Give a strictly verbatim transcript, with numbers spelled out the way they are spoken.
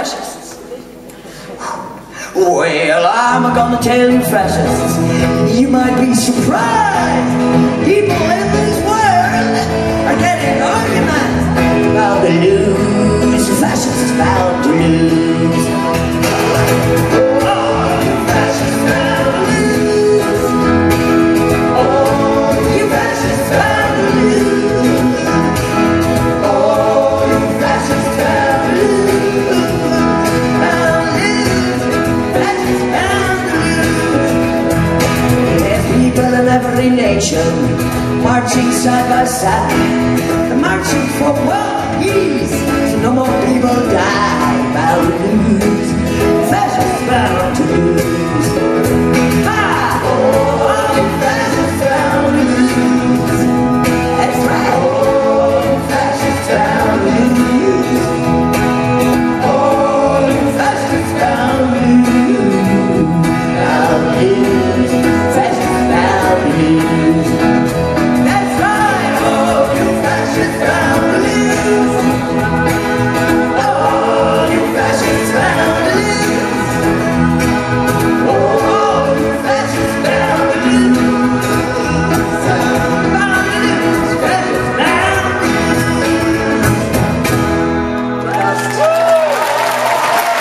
fascists. Well, I'm gonna tell you, fascists, you might be surprised. People in this world are getting organized. Bound to lose, fascists bound to lose. Oh, you fascists bound to lose. Oh, you fascists bound to lose. Oh, you fascists bound to lose. Bound to lose, fascists bound to lose. There's people in every nation marching side by side. They're marching for world peace, so no more people die. Bound to lose, fascists bound to lose. Ha! Oh, fascists bound to lose. That's right. Oh, fascists bound to lose. Oh, fascists bound to lose. Bound to lose, fascists bound to lose.